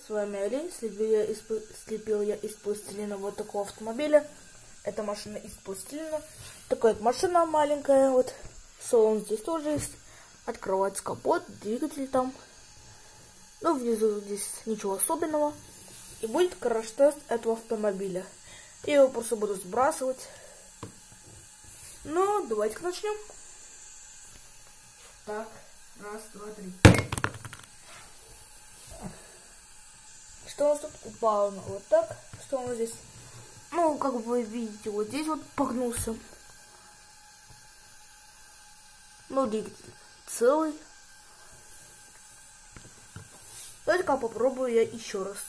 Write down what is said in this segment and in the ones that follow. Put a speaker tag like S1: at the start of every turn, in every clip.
S1: С вами Али. Слепил я из пластилина вот такого автомобиля. Это машина из пластилина. Такая вот машина маленькая. Вот салон здесь тоже есть. Открывается капот, двигатель там. Ну, внизу здесь ничего особенного. И будет краш-тест этого автомобиля. Я его просто буду сбрасывать. Ну, давайте-ка начнем. Так, раз, два, три. Что у нас тут упало? Вот так. Что у нас здесь? Ну, как вы видите, вот здесь вот погнулся. Ну, двигатель целый. Давайте-ка попробую я еще раз.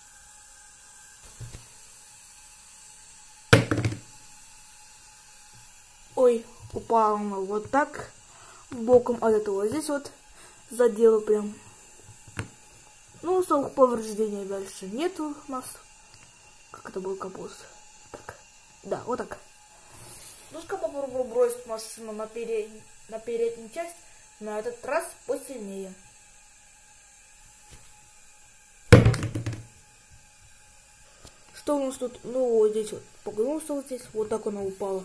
S1: Ой, упал она вот так боком от этого. Здесь вот задело прям. Ну, особых повреждений дальше нету у нас. Как это был капот. Так, да, вот так. Ну-ка попробую бросить машину на переднюю часть. На этот раз посильнее. Что у нас тут? Ну, вот здесь вот погнулся, вот здесь. Вот так она упала.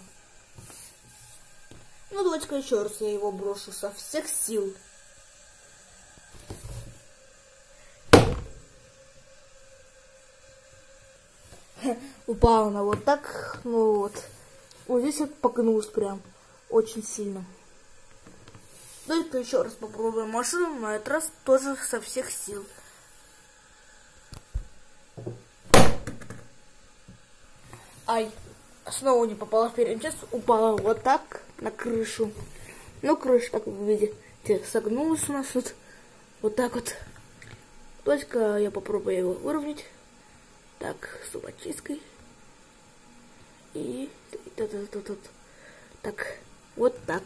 S1: Ну, давайте-ка еще раз я его брошу со всех сил. Упала она вот так, ну вот. Вот здесь вот погнулась прям очень сильно. Давайте-ка еще раз попробуем машину, на этот раз тоже со всех сил. Ай, снова не попала в переднюю часть, упала вот так на крышу. Ну, крыша, как вы видите, согнулась у нас тут. Вот так вот. Давайте-ка я попробую его выровнять. Так, зубочисткой. И так, вот так.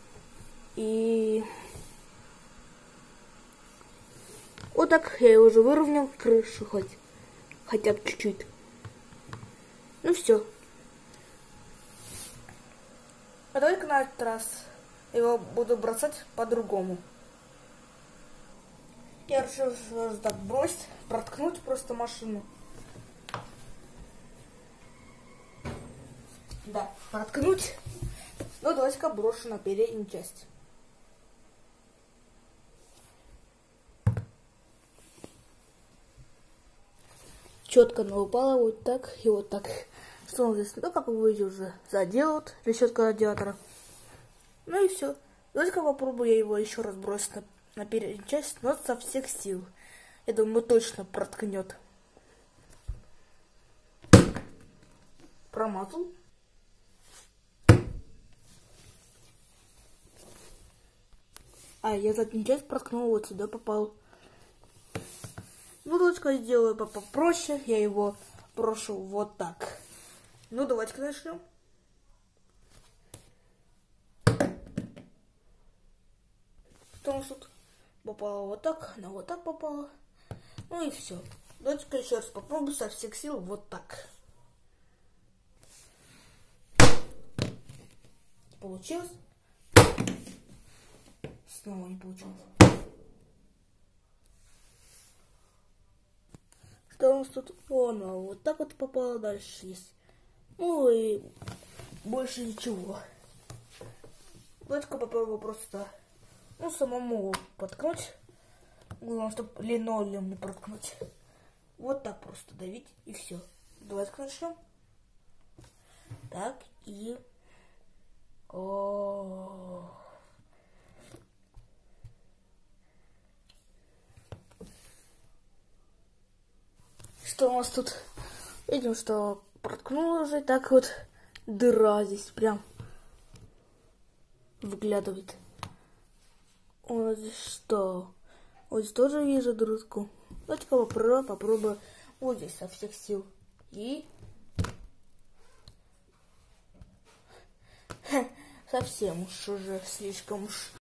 S1: И вот так я уже выровнял крышу хотя бы чуть-чуть. Ну все. А давай-ка на этот раз его буду бросать по-другому. Я решил так бросить, проткнуть просто машину. Да, проткнуть. Ну, давайте-ка брошу на переднюю часть. Четко она упала вот так и вот так. Что он здесь? Ну, как вы видите, уже задел вот решетка радиатора. Ну и все. Давайте-ка попробую я его еще раз бросить на переднюю часть, но со всех сил. Я думаю, точно проткнет. Промазал. А, я заднюю часть проткнул, вот сюда попал. Ну, давайте-ка сделаю попроще. Я его брошу вот так. Ну, давайте-ка начнем. Что у нас тут попало вот так, она вот так попала. Ну и все. Давайте-ка еще раз попробую со всех сил вот так. Получилось? Снова не получилось. Что у нас тут? Она вот так вот попала, дальше есть. Ну и больше ничего. Давайте-ка попробую просто, ну, самому проткнуть. Главное, чтобы линолеум не проткнуть. Вот так просто давить и все. Давайте-ка начнем. Так, и... Что у нас тут? Видим, что проткнула уже, так вот дыра здесь прям выглядывает. У нас здесь что? Вот здесь тоже вижу дырку. Давайте-ка попробую вот здесь со всех сил. И... совсем уж уже слишком уж